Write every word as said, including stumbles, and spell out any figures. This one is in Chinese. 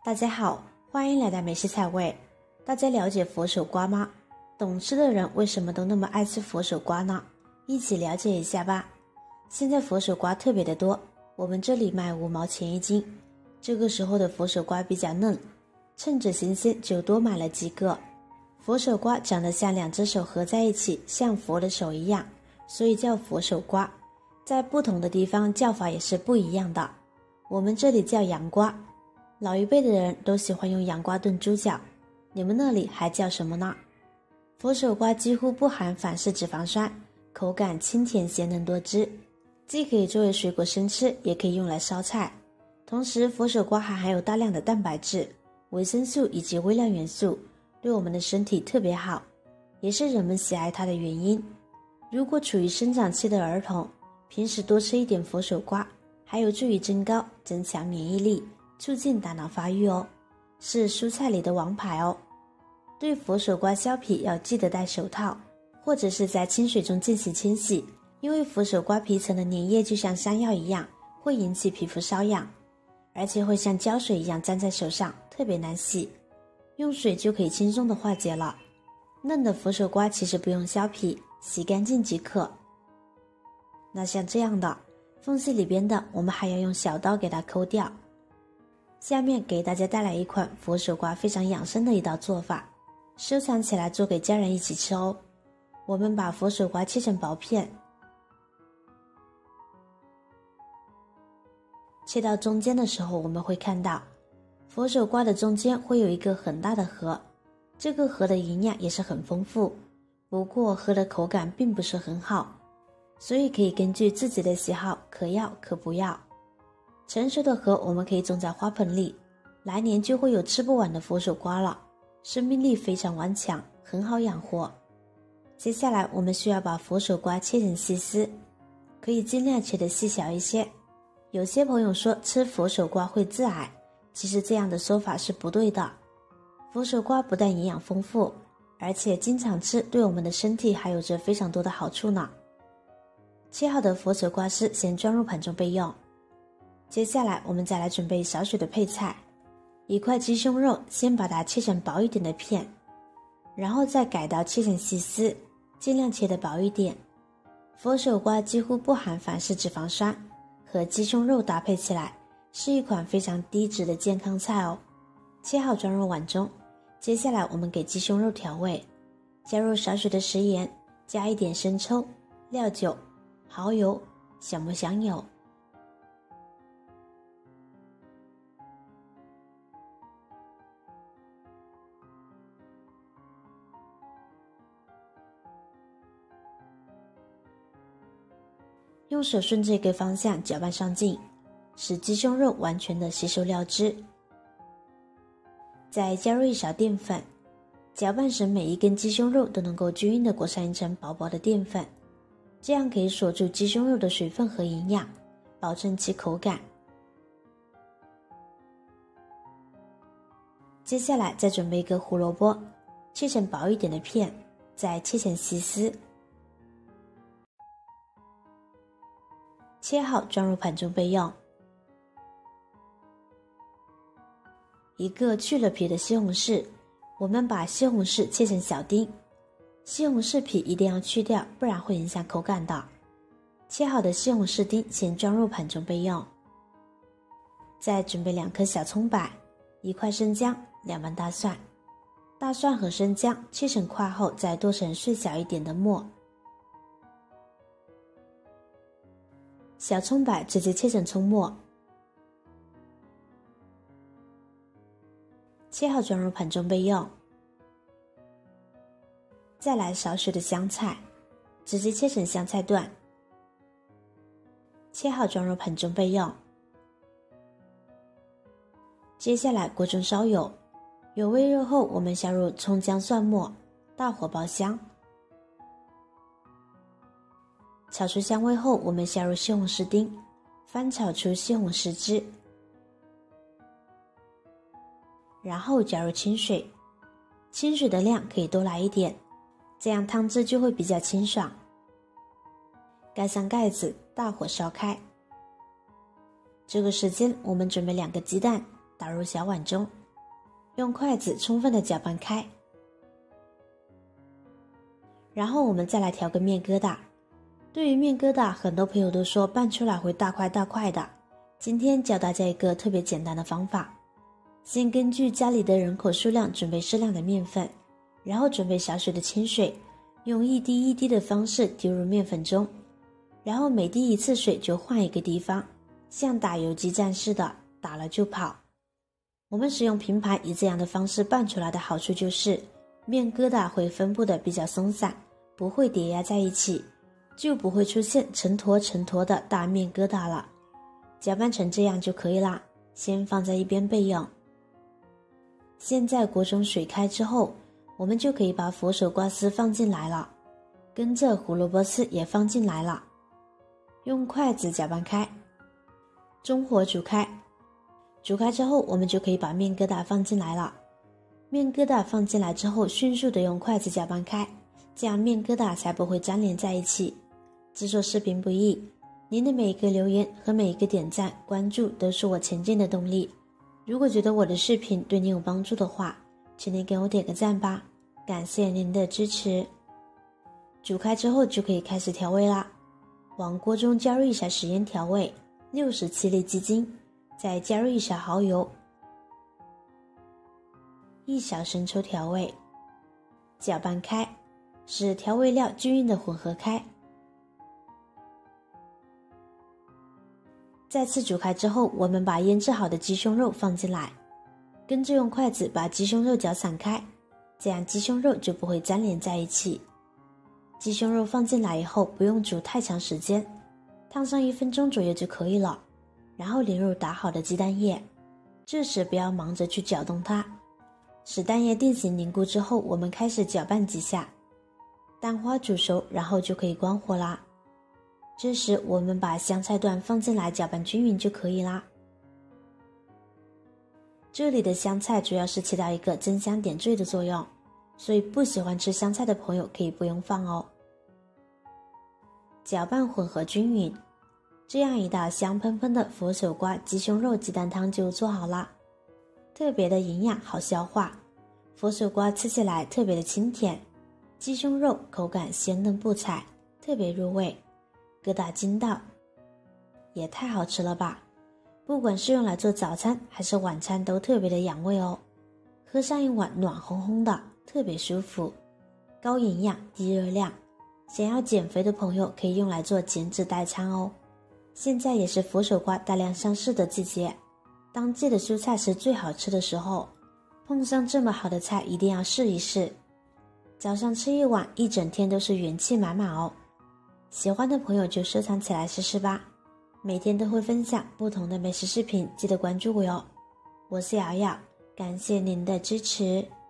大家好，欢迎来到美食菜味。大家了解佛手瓜吗？懂吃的人为什么都那么爱吃佛手瓜呢？一起了解一下吧。现在佛手瓜特别的多，我们这里卖五毛钱一斤。这个时候的佛手瓜比较嫩，趁着新鲜就多买了几个。佛手瓜长得像两只手合在一起，像佛的手一样，所以叫佛手瓜。在不同的地方叫法也是不一样的。我们这里叫洋瓜，老一辈的人都喜欢用洋瓜炖猪脚，你们那里还叫什么呢？佛手瓜几乎不含反式脂肪酸，口感清甜鲜嫩多汁，既可以作为水果生吃，也可以用来烧菜。同时佛手瓜还含有大量的蛋白质、维生素以及微量元素，对我们的身体特别好，也是人们喜爱它的原因。如果处于生长期的儿童，平时多吃一点佛手瓜，还有助于增高、增强免疫力，促进大脑发育哦，是蔬菜里的王牌哦。对佛手瓜削皮要记得戴手套，或者是在清水中进行清洗，因为佛手瓜皮层的粘液就像山药一样，会引起皮肤瘙痒，而且会像胶水一样粘在手上，特别难洗，用水就可以轻松的化解了。嫩的佛手瓜其实不用削皮，洗干净即可。那像这样的缝隙里边的，我们还要用小刀给它抠掉。下面给大家带来一款佛手瓜非常养生的一道做法，收藏起来做给家人一起吃哦。我们把佛手瓜切成薄片，切到中间的时候，我们会看到佛手瓜的中间会有一个很大的核，这个核的营养也是很丰富，不过核的口感并不是很好，所以可以根据自己的喜好，可要可不要。成熟的核我们可以种在花盆里，来年就会有吃不完的佛手瓜了，生命力非常顽强，很好养活。接下来我们需要把佛手瓜切成细丝，可以尽量切得细小一些。有些朋友说吃佛手瓜会致癌，其实这样的说法是不对的。佛手瓜不但营养丰富，而且经常吃对我们的身体还有着非常多的好处呢。切好的佛手瓜丝先装入盘中备用。接下来我们再来准备少许的配菜，一块鸡胸肉先把它切成薄一点的片，然后再改刀切成细丝，尽量切得薄一点。佛手瓜几乎不含反式脂肪酸，和鸡胸肉搭配起来是一款非常低脂的健康菜哦。切好装入碗中，接下来我们给鸡胸肉调味，加入少许的食盐，加一点生抽、料酒、蚝油、小磨香油。用手顺这个方向搅拌上劲，使鸡胸肉完全的吸收料汁。再加入一勺淀粉，搅拌使每一根鸡胸肉都能够均匀地裹上一层薄薄的淀粉，这样可以锁住鸡胸肉的水分和营养，保证其口感。接下来再准备一个胡萝卜，切成薄一点的片，再切成细丝。切好装入盘中备用。一个去了皮的西红柿，我们把西红柿切成小丁，西红柿皮一定要去掉，不然会影响口感的。切好的西红柿丁先装入盘中备用。再准备两颗小葱白，一块生姜，两瓣大蒜。大蒜和生姜切成块后，再剁成碎小一点的末。小葱白直接切成葱末，切好装入盘中备用。再来少许的香菜，直接切成香菜段，切好装入盘中备用。接下来锅中烧油，油微热后，我们下入葱姜蒜末，大火爆香。炒出香味后，我们下入西红柿丁，翻炒出西红柿汁，然后加入清水，清水的量可以多来一点，这样汤汁就会比较清爽。盖上盖子，大火烧开。这个时间我们准备两个鸡蛋， 倒入小碗中，用筷子充分的搅拌开。然后我们再来调个面疙瘩。对于面疙瘩，很多朋友都说拌出来会大块大块的。今天教大家一个特别简单的方法，先根据家里的人口数量准备适量的面粉，然后准备少许的清水，用一滴一滴的方式丢入面粉中，然后每滴一次水就换一个地方，像打游击战似的，打了就跑。我们使用平盘以这样的方式拌出来的好处就是，面疙瘩会分布的比较松散，不会叠压在一起，就不会出现成坨成坨的大面疙瘩了。搅拌成这样就可以啦，先放在一边备用。现在锅中水开之后，我们就可以把佛手瓜丝放进来了，跟着胡萝卜丝也放进来了，用筷子搅拌开，中火煮开。煮开之后，我们就可以把面疙瘩放进来了。面疙瘩放进来之后，迅速的用筷子搅拌开，这样面疙瘩才不会粘连在一起。制作视频不易，您的每一个留言和每一个点赞、关注都是我前进的动力。如果觉得我的视频对您有帮助的话，请您给我点个赞吧，感谢您的支持。煮开之后就可以开始调味啦。往锅中加入一勺食盐调味，六十七粒鸡精，再加入一勺蚝油，一勺生抽调味，搅拌开，使调味料均匀的混合开。再次煮开之后，我们把腌制好的鸡胸肉放进来，跟着用筷子把鸡胸肉搅散开，这样鸡胸肉就不会粘连在一起。鸡胸肉放进来以后，不用煮太长时间，烫上一分钟左右就可以了。然后淋入打好的鸡蛋液，这时不要忙着去搅动它，使蛋液定型凝固之后，我们开始搅拌几下，蛋花煮熟，然后就可以关火啦。这时我们把香菜段放进来搅拌均匀就可以啦。这里的香菜主要是起到一个增香点缀的作用，所以不喜欢吃香菜的朋友可以不用放哦。搅拌混合均匀，这样一道香喷喷的佛手瓜鸡胸肉鸡蛋汤就做好啦。特别的营养好消化，佛手瓜吃起来特别的清甜，鸡胸肉口感鲜嫩不柴，特别入味，疙瘩筋道，也太好吃了吧！不管是用来做早餐还是晚餐都特别的养胃哦。喝上一碗暖烘烘的，特别舒服，高营养低热量，想要减肥的朋友可以用来做减脂代餐哦。现在也是佛手瓜大量上市的季节，当季的蔬菜是最好吃的时候，碰上这么好的菜一定要试一试。早上吃一碗，一整天都是元气满满哦。喜欢的朋友就收藏起来试试吧，每天都会分享不同的美食视频，记得关注我哟。我是瑶瑶，感谢您的支持。